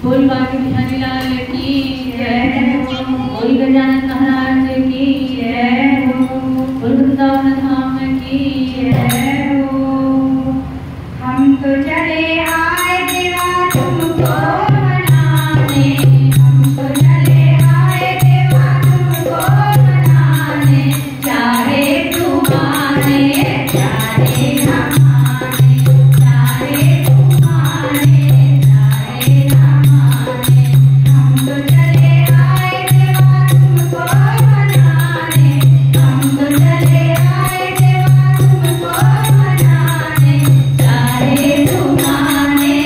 बोल बाकी बिहारी लाल की जय हो, बोल गजानन महाराज की जय हो, बोल वृंदावन धाम की जय हो। हम तो चले आए देवा तुमको मनाने, हम तो चले आए देवा तुमको मनाने, चाहे तू माने चाहे ना माने, चाहे तू माने चाहे ना माने, हम तो चले आए देवा तुमको मनाने, हम तो चले आए देवा तुमको मनाने, चाहे तू माने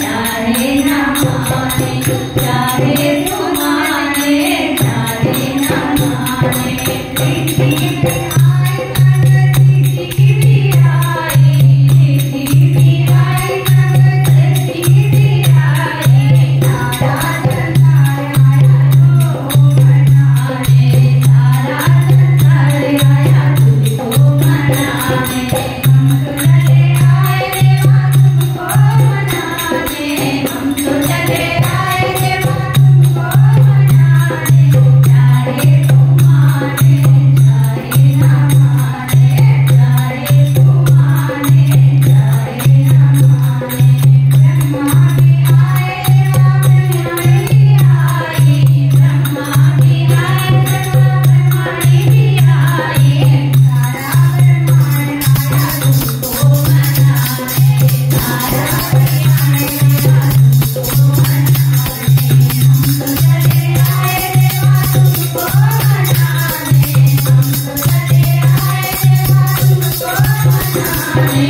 चाहे ना माने, चाहे तू माने चाहे ना माने। प्रीति में आए प्रीति भी आई, प्रीति भी आई प्रीति भी आई, तारा संसार आया तुझको मनाने, तारा संसार आया तुझको मनाने, हम तो चले आए देवा तुमको मनाने, हम तो चले आए देवा तुमको मनाने, चाहे तू माने चाहे ना माने, चाहे तू माने चाहे ना माने। ब्रह्मा भी आए देवा ब्रह्मणी आई, ब्रह्मा भी आए देवा ब्रह्मणी भी आई, तारा ब्रह्मांड आया तुझको मनाने, तारा ब्रह्मांड आया तुझको मनाने, हम तो चले आए देवा तुमको मनाने, हम तो चले आए देवा तुमको मनाने,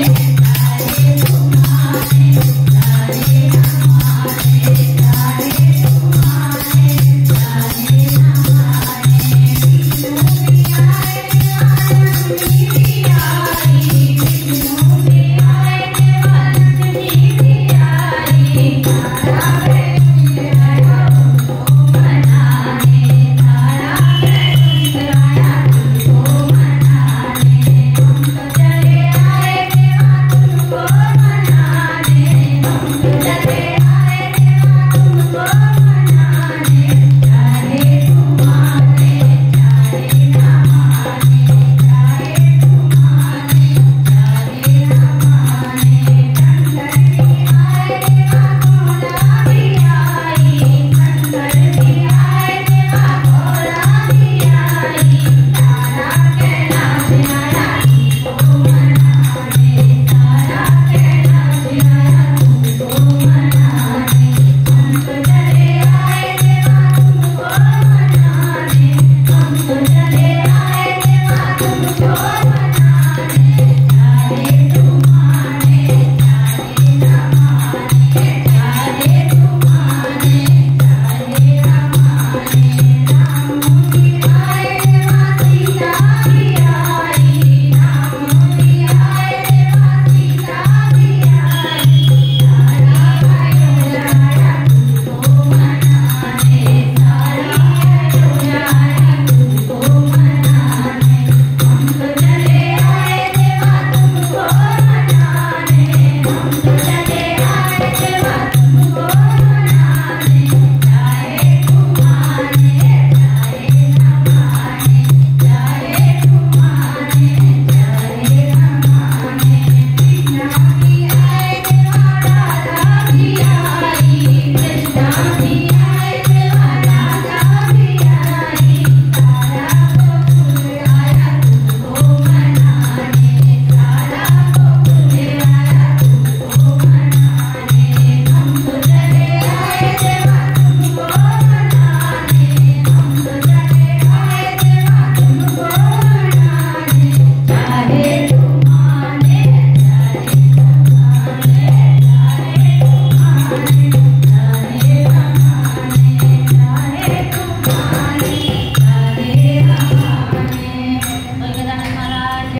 चाहे तू माने चाहे ना माने, चाहे तू माने चाहे ना माने। विष्णु भी आए देवा लक्ष्मी भी आई, विष्णु भी आए देवा लक्ष्मी भी आई, तारा वैकुंठ आया तुझको मनाने, तारा वैकुंठ आया तुझको मनाने, हम तो चले आए देवा तुमको मनाने, हम तो चले